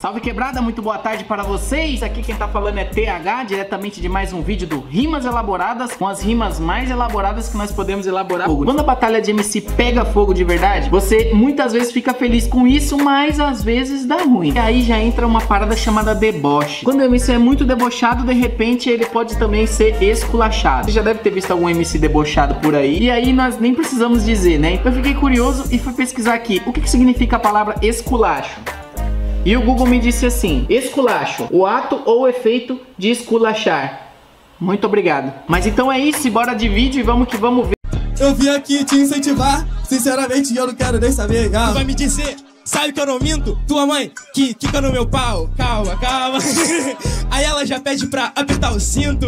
Salve quebrada, muito boa tarde para vocês. Aqui quem tá falando é TH, diretamente de mais um vídeo do Rimas Elaboradas, com as rimas mais elaboradas que nós podemos elaborar. Quando a batalha de MC pega fogo de verdade, você muitas vezes fica feliz com isso, mas às vezes dá ruim. E aí já entra uma parada chamada deboche. Quando o MC é muito debochado, de repente ele pode também ser esculachado. Você já deve ter visto algum MC debochado por aí, e aí nós nem precisamos dizer, né? Então eu fiquei curioso e fui pesquisar aqui o que significa a palavra esculacho. E o Google me disse assim: esculacho, o ato ou efeito de esculachar. Muito obrigado. Mas então é isso, bora de vídeo e vamos que vamos ver. Eu vim aqui te incentivar, sinceramente eu não quero nem saber. Tu vai me dizer, sabe que eu não minto? Tua mãe que quica no meu pau. Calma, calma. Aí ela já pede pra apertar o cinto.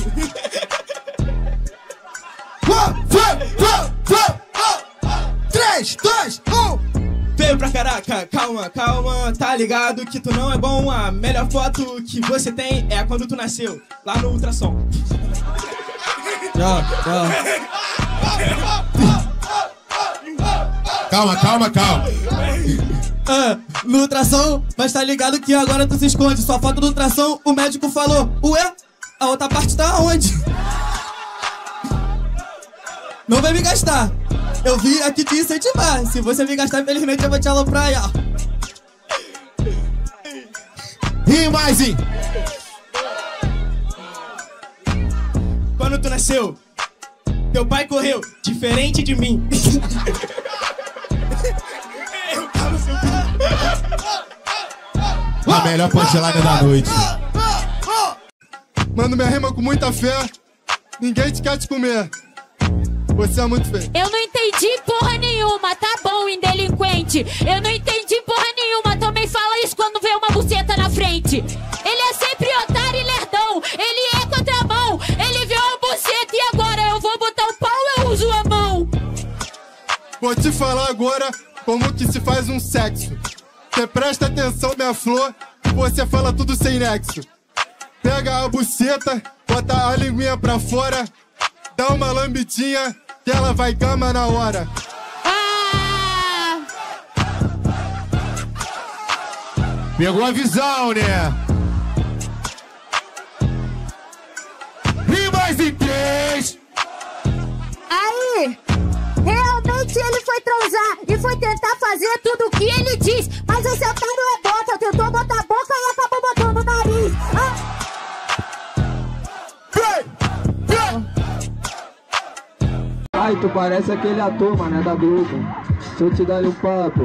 3, 2, 1. Veio pra caraca, calma, calma, tá ligado que tu não é bom. A melhor foto que você tem é quando tu nasceu, lá no ultrassom. Calma, calma, calma. No ultrassom, mas tá ligado que agora tu se esconde. Sua foto do ultrassom, o médico falou: ué, a outra parte tá onde? Não vai me gastar. Eu vim aqui te incentivar. Se você me gastar, infelizmente eu vou te aloprar aí, ó. Rimazinho. Quando tu nasceu, teu pai correu, diferente de mim. A melhor punchline da noite. Mano, minha rima com muita fé. Ninguém te quer te comer. Você é muito feio. Eu não entendi porra nenhuma, tá bom, indelinquente. Eu não entendi porra nenhuma, também fala isso quando vê uma buceta na frente. Ele é sempre otário e lerdão, ele é contramão. Ele vê uma buceta e agora eu vou botar o pau, eu uso a mão. Vou te falar agora como que se faz um sexo. Você presta atenção, minha flor, que você fala tudo sem nexo. Pega a buceta, bota a linguinha pra fora, dá uma lambidinha que ela vai gama na hora. Pegou a visão, né? Rimas em 3. Aí, realmente ele foi transar e foi tentar fazer tudo o que ele diz. Mas o seu cara não é bota, tentou botar a boca e acabou botando o nariz. Ai, tu parece aquele ator, mané, da Globo. Deixa eu te dar um papo.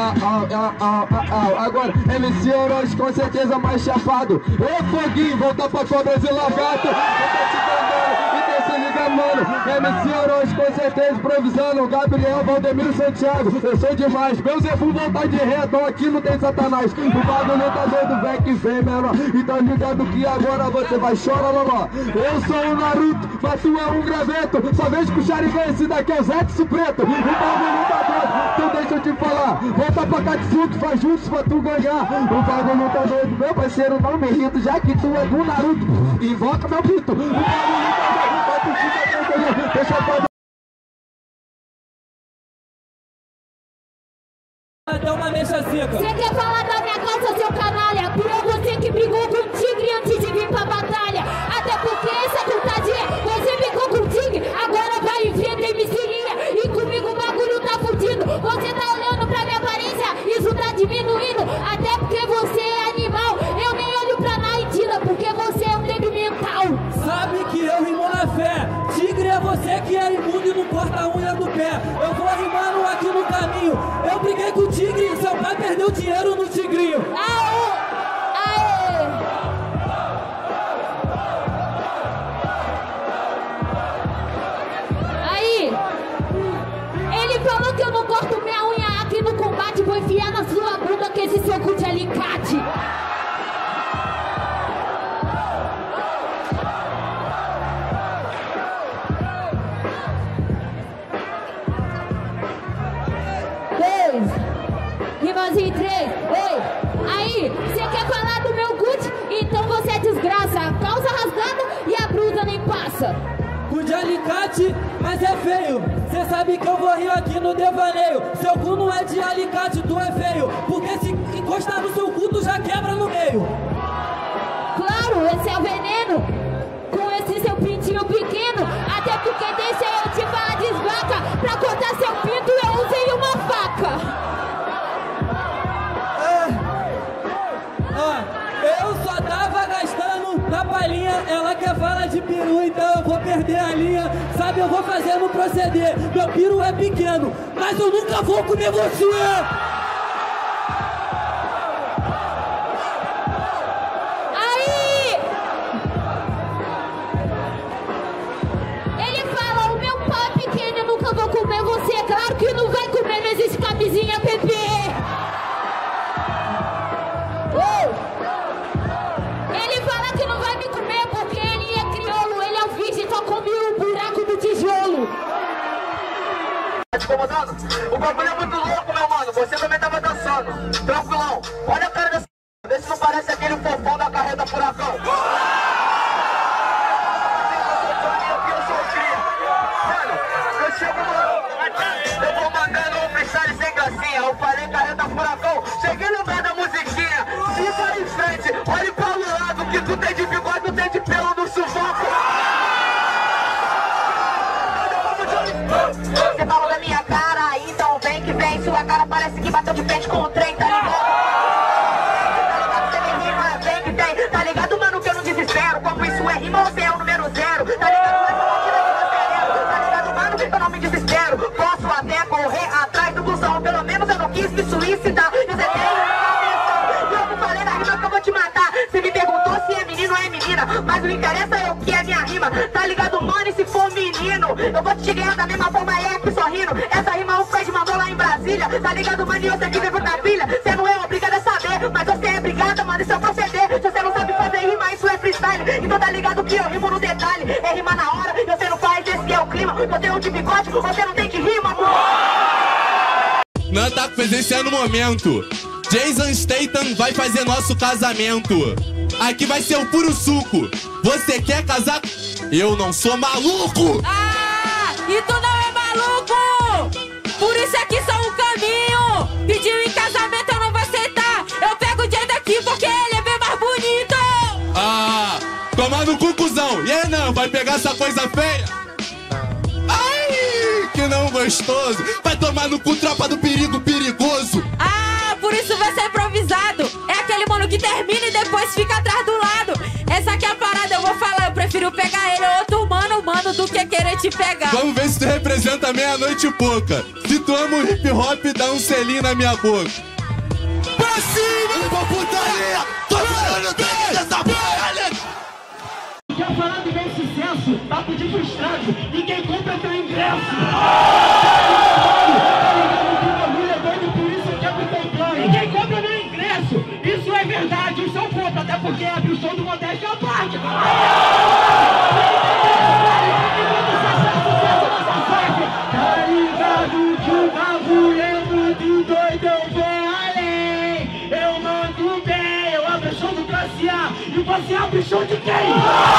Agora, MC Orochi com certeza mais chapado. Ô Foguinho, volta pra cobras e lagarto. Eu tô te dando, então se liga, mano. MC Orochi com certeza improvisando. Gabriel, Valdemiro, Santiago. Eu sou demais. Meu Zé Fu voltar de reto, aqui não tem satanás. O bagulho tá doido, vem que vem, menor. Então ligado que agora você vai chorar, loló. Eu sou o Naruto, mas tu é um graveto. Só vejo com o Sharingan, esse daqui é o Zetsu Preto. O bagulho tá doido. Então deixa eu te falar, volta pra Katsuki, faz juntos pra tu ganhar. O bagulho tá doido, meu parceiro, não me irrito, já que tu é do Naruto. Invoca meu pito. O bagulho tá doido, vai tu fica tranquilo, deixa eu fazer. Dá uma mecha seca. Você quer falar da minha calça, seu canalha? Pior você que brigou com o tigre antes de vir pra batalha. Até porque essa putaria, você brigou com o tigre, agora vai enfrentar MCinha. E comigo o bagulho tá fudido. Você tá olhando pra minha aparência, isso tá diminuindo. Até porque você é animal. Eu nem olho pra Naidina, porque você é um débil mental. Sabe que eu rimo na fé. Tigre é você que é imundo e não corta a unha do pé. Eu vou rimando aqui no caminho. Eu briguei com o tigre, seu pai perdeu dinheiro no tigrinho. Aí, ele falou que eu não corto minha unha aqui no combate. Vou enfiar na sua bunda com esse soco de alicate. Rimazinho 3, oi. Aí, você quer falar do meu Gucci? Então você é desgraça. A calça rasgada e a blusa nem passa. Cu de alicate, mas é feio. Cê sabe que eu vou rir aqui no devaneio. Seu cu não é de alicate, tu é feio. Porque se encostar no seu cu, tu já quer feio? Claro, esse é o veneno. Com esse seu pintinho pequeno. Até porque deixa eu te falar desvaca. Pra cortar seu pinto eu usei uma faca. Eu só tava gastando na palhinha. Ela quer falar de peru, então eu vou perder a linha. Sabe, eu vou fazer no proceder. Meu peru é pequeno, mas eu nunca vou comer você. Aí! Ele fala, o meu pau é pequeno, eu nunca vou comer você. É claro que não vai comer, não existe camisinha, bebê. Ele fala que não vai me comer porque ele é crioulo, ele é o virgem, só come o buraco do tijolo. Tá te incomodando? O bagulho é muito louco, meu mano. Você também tava dançando. Tranquilão. Olha a cara desse. Vê se não parece aquele fofão da carreta furacão. Mano, eu chego no... Eu vou mandando um freestyle sem gracinha. Eu falei carreta furacão. Cheguei no meio da musiquinha. Fica em frente. Olha para o lado. Que tu tem de bigode, tu tem de pelo no sovaco. Você falou da minha cara, então vem que vem. Sua cara parece que bateu de frente com o trem, tá ligado? Tá ligado, você me rima, vem que tem. Tá ligado, mano, que eu não desespero. Como isso é rima, você é o número 0. Tá ligado, vai falar que daqui você é. Tá ligado, mano, eu não me desespero. Posso até correr atrás do busão. Pelo menos eu não quis me suicidar. E você tem uma eu não falei na rima que eu vou te matar. Você me perguntou se é menino ou é menina, mas o interessa é o que é minha rima. Tá ligado, mano, e se for menino, eu vou te ganhar da mesma forma, é que sorrindo. Essa rima o Fred mandou lá em Brasília. Tá ligado, mano, e você que veio na pilha. Você não é obrigado a saber, mas você é obrigada, mano, isso é proceder. Se você não sabe fazer rima, isso é freestyle. Então tá ligado que eu rimo no detalhe. É rimar na hora, e você não faz, esse é o clima. Você não de bigode, você não tem que rimar, mano. Não tá presenciando o momento. Jason Statham vai fazer nosso casamento. Aqui vai ser o puro suco. Você quer casar? Eu não sou maluco! Ah, e tu não é maluco! Por isso aqui só um caminho. Pediu em casamento, eu não vou aceitar. Eu pego o Jay daqui porque ele é bem mais bonito. Ah, toma no cu, cuzão. E aí, não, vai pegar essa coisa feia? Ai, que não gostoso. Vai tomar no cu, tropa do perigo perigoso. Ah, por isso vai ser improvisado. É aquele mano que termina e depois fica atrás do lado. Essa aqui é a parada, eu vou falar. Eu prefiro pegar ele ou outro mano, do que querer te pegar. Vamos ver se tu representa meia-noite e pouca. Se tu ama o hip hop, dá um selinho na minha boca. Pra cima, pra putaria! Tô falando bem dessa porra! Quer falar do meu sucesso? Papo de frustrado. Ninguém compra teu ingresso. Ninguém compra meu ingresso. Isso é verdade, o seu compra. Até porque abre o som do Modéstia à parte. Tá ligado que o bagulho é muito doido, eu vou além. Eu mando bem, eu abro o show do Classe A. E você abre o show de quem?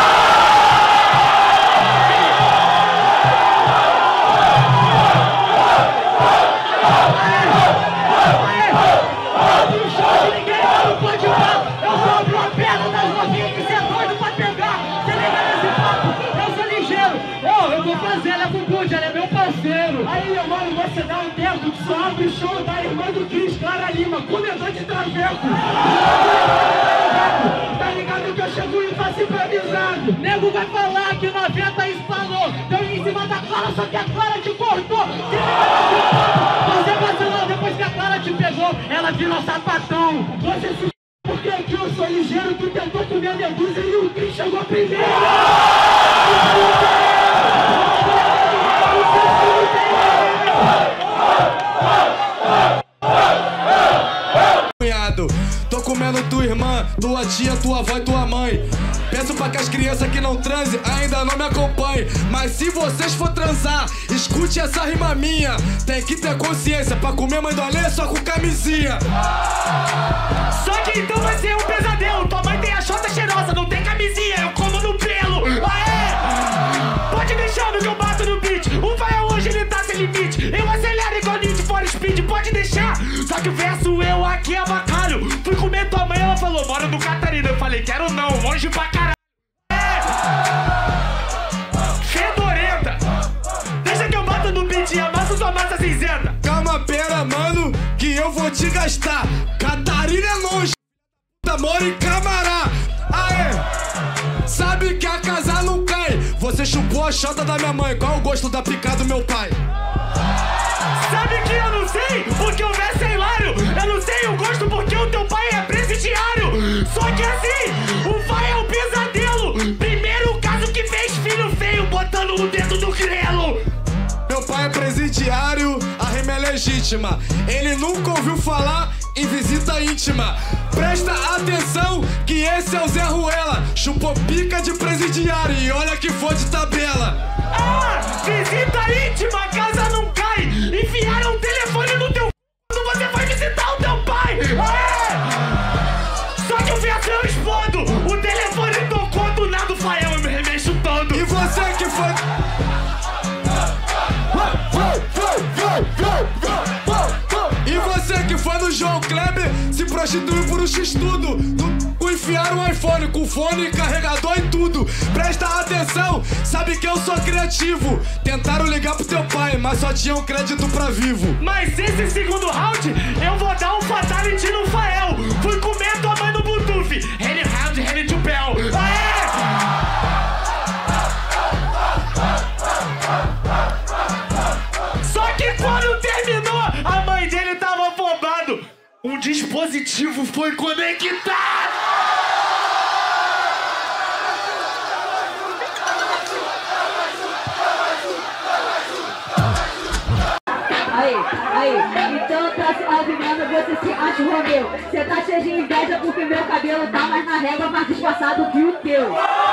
Abre o show de ninguém, não pode parar. Eu só abro a perna das novinhas que cê é doido pra pegar. Cê liga nesse papo, eu sou ligeiro. Eu vou fazer, ela é com Bud, ela é meu parceiro. Aí, meu mano, você dá um tempo que só abre o show da irmã do Cris, Clara Lima, comedor de traveco. Tá ligado que eu chego e faço improvisado. Nego vai falar que 90 espalhou. Deu em cima da Clara, só que a Clara te cortou. Você vacilou depois que a Clara te pegou. Ela virou sapatão. Você se porque aqui eu sou ligeiro. Tu tentou comer a medusa e o Cris chegou primeiro. Tô comendo tua irmã, tua tia, tua avó e tua mãe. Peço pra que as crianças que não transem ainda não me acompanhem. Mas se vocês for transar, escute essa rima minha. Tem que ter consciência pra comer mãe do Alê só com camisinha. Só que então vai ser um pesadelo. Tua mãe tem a chota cheirosa, não tem camisinha, eu como no pelo. Aê! Pode deixando que eu bato no beat. O vai hoje ele tá sem limite. Eu acelero igual Need for Speed, pode deixar. Só que o verso eu aqui abacalho. Fui comer tua mãe, ela falou, moro no Catarina. Eu falei, quero não, longe pra caralho. Fedorenta. Deixa que eu mato no beat e amasso sua massa cinzenta. Calma, pera, mano, que eu vou te gastar. Catarina é longe, moro em Camará. Aê, sabe que a casa não cai. Você chupou a chota da minha mãe, qual o gosto da pica do meu pai? Sabe que eu não sei, porque o verso é hilário. Eu não sei o gosto porque o teu pai é presidiário. Só que assim, o pai é um pesadelo. Primeiro caso que fez filho feio botando o dedo no grelo. Meu pai é presidiário, a rima é legítima. Ele nunca ouviu falar em visita íntima. Presta atenção que esse é o Zé Ruela. Chupou pica de presidiário e olha que foi de tabela. Ah, visita íntima, a casa não cai. Enfiaram um telefone no teu quando você foi visitar o teu pai. Só que o verso eu explodo. O telefone tocou do nada o Fael, eu me remexo todo. E você que foi... E você que foi no João Kleber se prostituiu por um x-tudo. Enfiaram um iPhone com fone, carregador e tudo. Presta atenção, sabe que eu sou criativo. Tentaram ligar pro teu pai, mas só tinham crédito pra vivo. Mas esse segundo round, eu vou dar um fatality no Fael. Fui comer tua mãe no Bluetooth. Henry round, Henry to Bell. Só que quando terminou, a mãe dele tava afobado. Um dispositivo foi conectado. Aí, então tá avisando, você se acha o Romeu. Cê tá cheio de inveja porque meu cabelo tá mais na régua, mais disfarçado que o teu.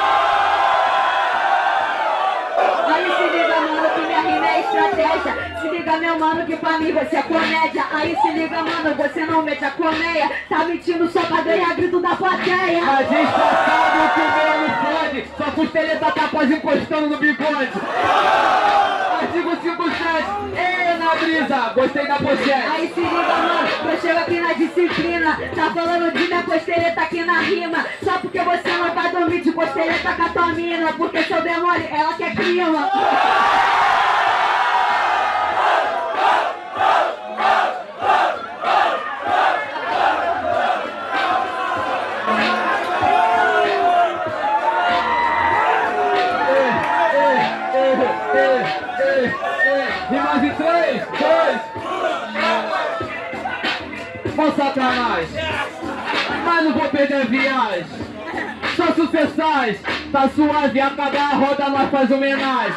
Aí se liga, mano, que minha rima é estratégia. Se liga, meu mano, que pra mim você é comédia. Aí se liga, mano, você não mete a colmeia. Tá mentindo só pra ganhar grito da plateia. Mas disfarçado que o meu não pode. Sua costeleta tá quase encostando no bigode. Artigo 57, na brisa, gostei da pochete. Aí se liga, mano, eu chego aqui na disciplina. Tá falando de minha costeleta aqui na rima. Só porque você não vai dormir de costeleta com a tua mina. Porque seu demônio, ela quer clima. Rimas em 3, 2, com sacanagem. Mas não vou perder a viagem. Só sucessais, tá suave, acabar a roda, nós faz homenagem.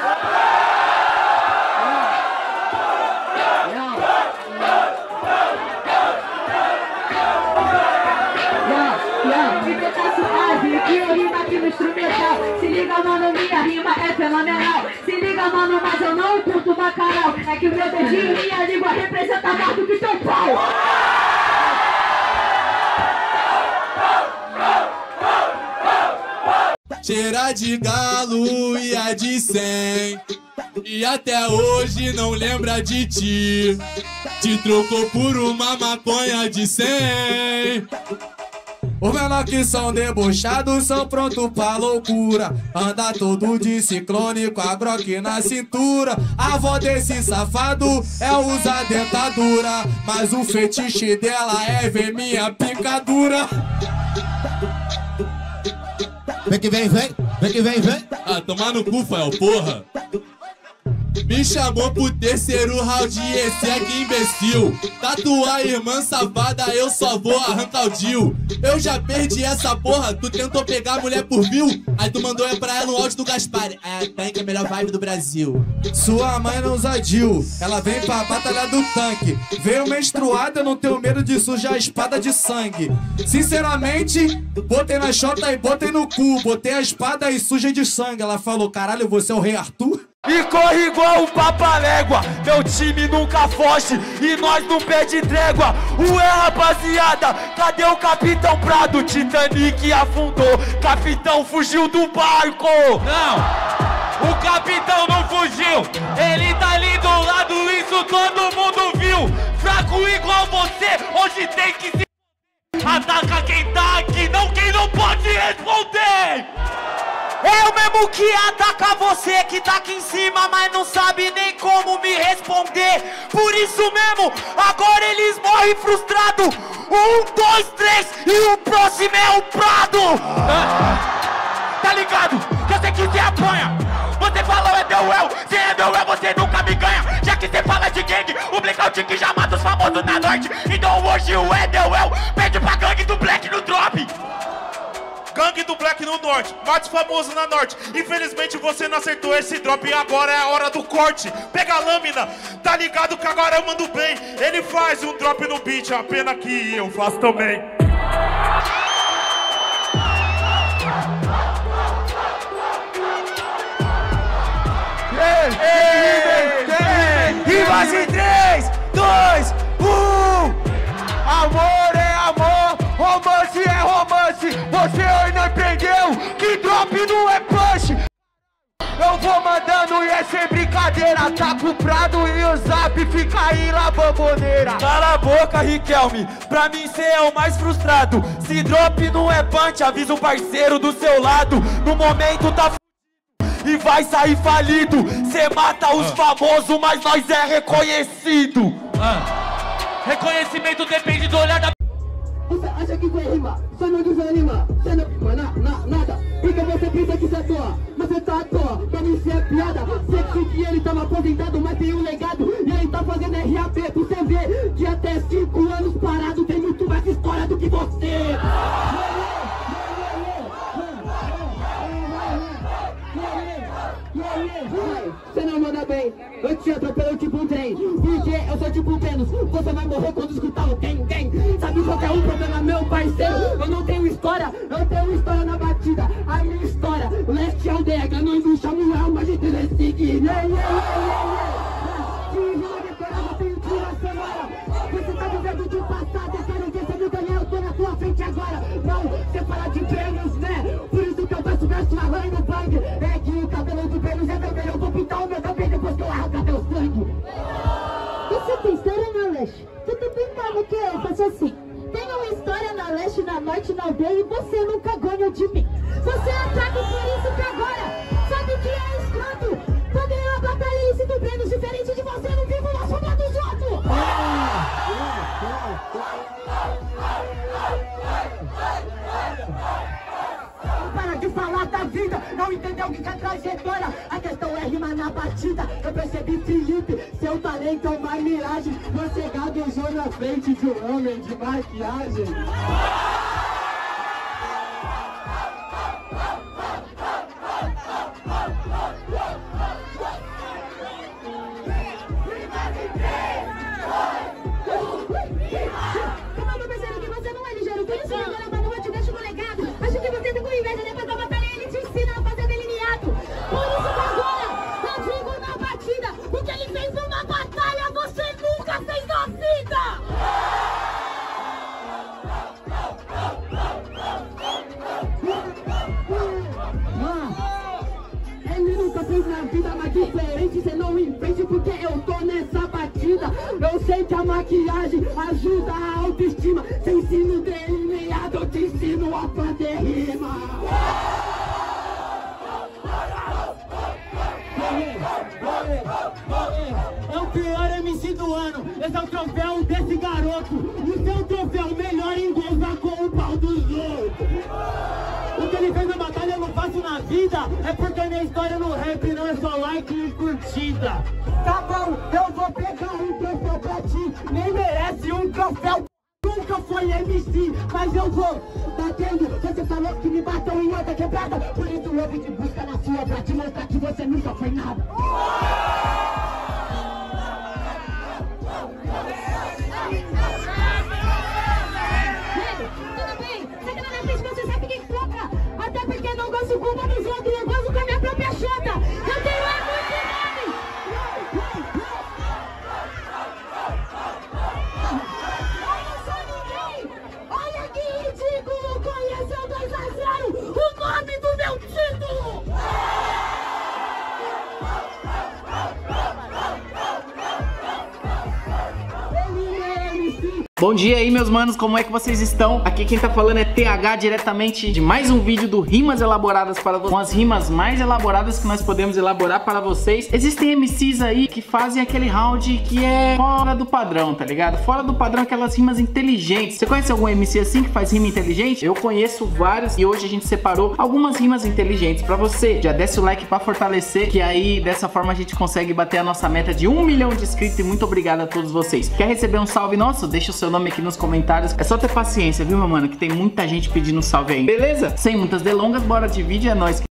Então tá suave, que eu rimo aqui no instrumental. Se liga, mano, minha rima é fenomenal. Se liga, mano, mas eu não curto bacanal. É que o meu dedinho e minha língua representa mais do que teu pau. Cheira de galo e a de 100. E até hoje não lembra de ti. Te trocou por uma maconha de 100. Os menor que são debochados são prontos pra loucura. Anda todo de ciclone com a Glock na cintura. A avó desse safado é usar dentadura, mas o fetiche dela é ver minha picadura. Vem que vem, vem. Vem que vem, vem. Ah, tomar no cu, Fael, porra. Me chamou pro terceiro round e esse é que imbecil. Tatuar irmã safada, eu só vou arrancar o Dil. Eu já perdi essa porra, tu tentou pegar a mulher por mil. Aí tu mandou pra ela no áudio do Gaspar. Tanque é a melhor vibe do Brasil. Sua mãe não usa Dil, ela vem pra batalha do tanque. Veio menstruada, eu não tenho medo de sujar a espada de sangue. Sinceramente, botei na chota e botei no cu. Botei a espada e sujei de sangue. Ela falou, caralho, você é o rei Arthur? E corre igual um papa-légua, meu time nunca foge e nós não pede trégua. Ué, rapaziada, cadê o Capitão Prado? Titanic afundou, capitão fugiu do barco. Não, o capitão não fugiu, ele tá ali do lado, isso todo mundo viu. Fraco igual você, hoje tem que se... Ataca quem tá aqui, não quem não pode responder. Eu mesmo que ataca você que tá aqui em cima, mas não sabe nem como me responder. Por isso mesmo, agora eles morrem frustrados. 1, 2, 3 e o próximo é o Prado. Tá ligado? Que eu sei que você apanha. Você falou é meu eu, se é meu eu você nunca me ganha. Já que você fala de gangue, o blackout que já mata os famosos na noite. Então hoje o é meu eu, pede pra gangue do Black no drop. Gangue do Black no norte, mate famoso na norte. Infelizmente você não acertou esse drop e agora é a hora do corte. Pega a lâmina, tá ligado que agora eu mando bem. Ele faz um drop no beat, a pena que eu faço também. Rimas em 3, 2, 1. Amor é amor, romance é romance. Você ainda entendeu que drop não é punch. Eu vou mandando e é sem brincadeira. Tá com o Prado e o Zap fica aí na bamboneira. Cala a boca, Riquelme, pra mim cê é o mais frustrado. Se drop não é punch, avisa o parceiro do seu lado. No momento tá e vai sair falido. Cê mata os famosos, mas nós é reconhecido. Reconhecimento depende do olhar da... Você acha que isso é rima? Só não desanima, você não rima nada. Porque você pensa que isso é à toa, mas você tá à toa. Pra mim isso é piada. Sei que ele tava aposentado, mas tem um legado. E ele tá fazendo RAP pra você ver que até 5 anos parado tem muito mais história do que você. Você não manda bem, eu te atropelo tipo um trem. Porque eu sou tipo um Vênus, você vai morrer quando escutar o tem. Sabe qual que é o problema, meu parceiro? Eu não tenho história, eu tenho história na batida. A minha história, leste aldeia, ganhou do Samuel, mas a gente não segue. Você tá vivendo do passado, eu quero ver se eu ganhar, eu tô na tua frente agora. Não, você fala de Vênus, né? Por isso que eu verso falando no bang. É que o cabelo do Vênus é vermelho, eu vou pintar o meu também depois que eu arrancar teu sangue. Você tem história na leste? Você também sabe que eu faço assim. Tenho uma história na leste, na norte, na aldeia e você nunca ganha de mim. Você é fraco, por isso que agora sabe que é escroto. Tô ganhando a batalha e se tu Vênus diferente de você, não vivo na sombra dos outros. Para de falar da vida, não entendeu o que é trajetória. A questão é rima na batida. Eu percebi, Felipe, seu talento é uma miragem. Você gaguejou na frente de um homem de maquiagem. Como eu percebo que você não é ligeiro, por isso agora quando eu te deixo no legado. Acho que você tem com inveja, depois da batalha ele te ensina a fazer delineado. Por isso que agora eu digo na batida, o que ele fez numa batalha você nunca fez na vida. Ele nunca fez na vida, mas diferente, cê não entende porque eu tô nessa batida. Eu sei que a maquiagem ajuda a autoestima. Cê ensina o delineado, eu te ensino a fazer rima. É o pior MC do ano, esse é o troféu desse garoto. O seu troféu melhor engolva com o pau dos outros. O que ele fez na batalha eu não faço na vida. É porque minha história no rap não é só like e curtida. Tá bom, eu vou pegar um troféu pra ti. Nem merece um troféu. Nunca foi MC, mas eu vou batendo. Você falou que me bateu em outra quebrada. Por isso eu vim te buscar na sua pra te mostrar que você nunca foi nada. Bom dia aí, meus manos, como é que vocês estão? Aqui quem tá falando é TH, diretamente de mais um vídeo do Rimas Elaboradas para vocês, com as rimas mais elaboradas que nós podemos elaborar para vocês. Existem MCs aí que fazem aquele round que é fora do padrão, tá ligado? Fora do padrão, aquelas rimas inteligentes. Você conhece algum MC assim que faz rima inteligente? Eu conheço vários e hoje a gente separou algumas rimas inteligentes pra você. Já desce o like pra fortalecer, que aí dessa forma a gente consegue bater a nossa meta de 1 milhão de inscritos. E muito obrigado a todos vocês. Quer receber um salve nosso? Deixa o seu nome aqui nos comentários. É só ter paciência, viu, meu mano? Que tem muita gente pedindo salve aí. Beleza? Sem muitas delongas, bora de vídeo, é nóis.